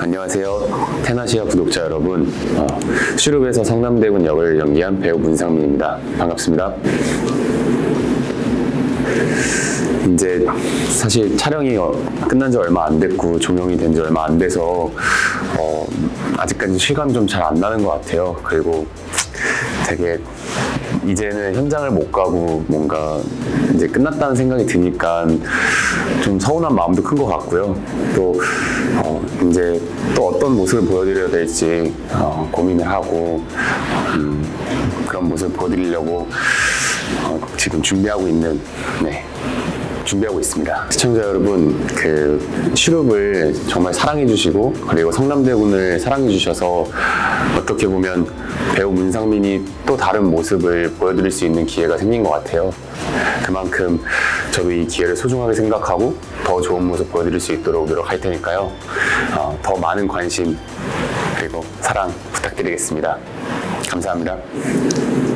안녕하세요. 테나시아 구독자 여러분. 슈룹에서 성남대군 역을 연기한 배우 문상민입니다. 반갑습니다. 이제 사실 촬영이 끝난 지 얼마 안 됐고 종영이 된 지 얼마 안 돼서 아직까지 실감이 좀 잘 안 나는 것 같아요. 그리고 되게 이제는 현장을 못 가고 뭔가 이제 끝났다는 생각이 드니까 좀 서운한 마음도 큰 것 같고요. 또 이제 또 어떤 모습을 보여드려야 될지 고민을 하고 그런 모습을 보여드리려고 지금 준비하고 있습니다. 시청자 여러분, 슈룹을 정말 사랑해 주시고 그리고 성남대군을 사랑해 주셔서 어떻게 보면 배우 문상민이 또 다른 모습을 보여드릴 수 있는 기회가 생긴 것 같아요. 그만큼 저도 이 기회를 소중하게 생각하고 더 좋은 모습 보여드릴 수 있도록 노력할 테니까요. 더 많은 관심 그리고 사랑 부탁드리겠습니다. 감사합니다.